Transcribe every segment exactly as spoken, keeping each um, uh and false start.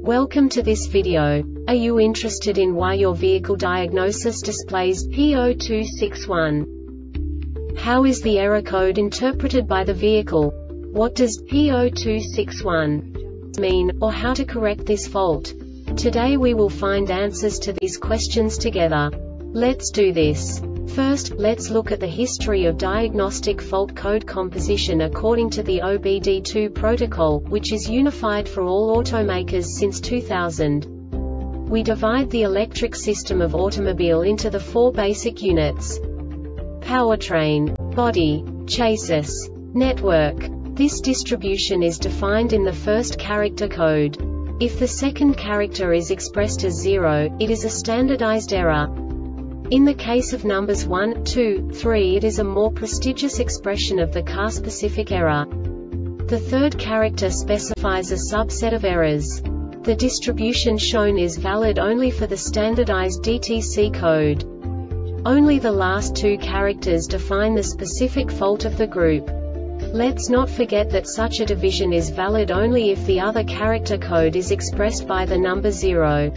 Welcome to this video. Are you interested in why your vehicle diagnosis displays P zero two six one? How is the error code interpreted by the vehicle? What does P zero two six one mean, or how to correct this fault? Today we will find answers to these questions together. Let's do this. First, let's look at the history of diagnostic fault code composition according to the O B D two protocol, which is unified for all automakers since two thousand. We divide the electric system of automobile into the four basic units: powertrain, body, chassis, network. This distribution is defined in the first character code. If the second character is expressed as zero, it is a standardized error. In the case of numbers one, two, three, it is a more prestigious expression of the car-specific error. The third character specifies a subset of errors. The distribution shown is valid only for the standardized D T C code. Only the last two characters define the specific fault of the group. Let's not forget that such a division is valid only if the other character code is expressed by the number zero.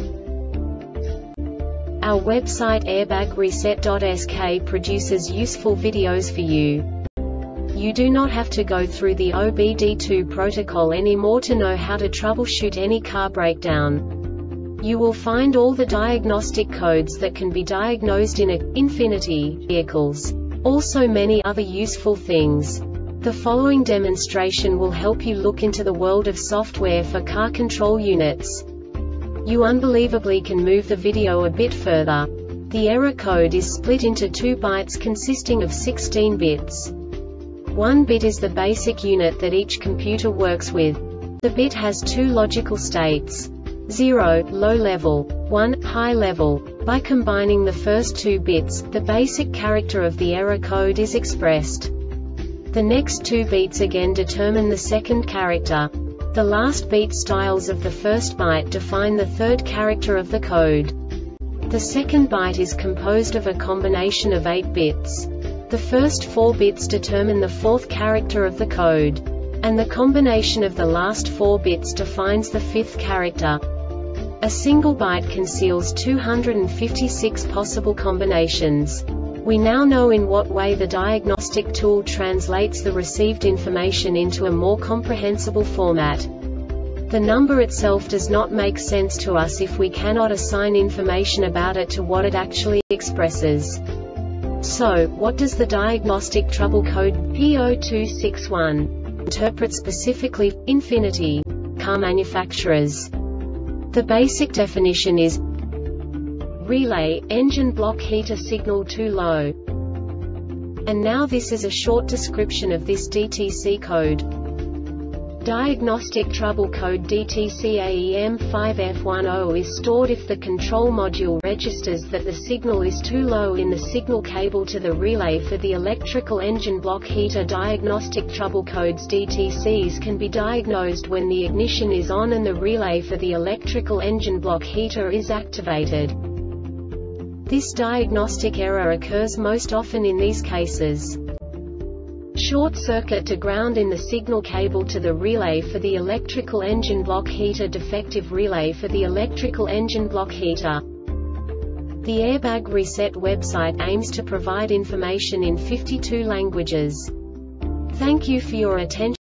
Our website airbag reset dot S K produces useful videos for you. You do not have to go through the O B D two protocol anymore to know how to troubleshoot any car breakdown. You will find all the diagnostic codes that can be diagnosed in a Infiniti vehicles. Also many other useful things. The following demonstration will help you look into the world of software for car control units. You unbelievably can move the video a bit further. The error code is split into two bytes consisting of sixteen bits. One bit is the basic unit that each computer works with. The bit has two logical states: zero, low level, one, high level. By combining the first two bits, the basic character of the error code is expressed. The next two bits again determine the second character. The last beat styles of the first byte define the third character of the code. The second byte is composed of a combination of eight bits. The first four bits determine the fourth character of the code. And the combination of the last four bits defines the fifth character. A single byte conceals two hundred fifty-six possible combinations. We now know in what way the diagnostic tool translates the received information into a more comprehensible format. The number itself does not make sense to us if we cannot assign information about it to what it actually expresses. So, what does the diagnostic trouble code P zero two six one interpret specifically for Infiniti car manufacturers? The basic definition is relay, engine block heater signal too low. And now this is a short description of this D T C code. Diagnostic trouble code D T C A E M five F ten is stored if the control module registers that the signal is too low in the signal cable to the relay for the electrical engine block heater. Diagnostic trouble codes D T Cs can be diagnosed when the ignition is on and the relay for the electrical engine block heater is activated. This diagnostic error occurs most often in these cases: short circuit to ground in the signal cable to the relay for the electrical engine block heater, defective relay for the electrical engine block heater. The Airbag Reset website aims to provide information in fifty-two languages. Thank you for your attention.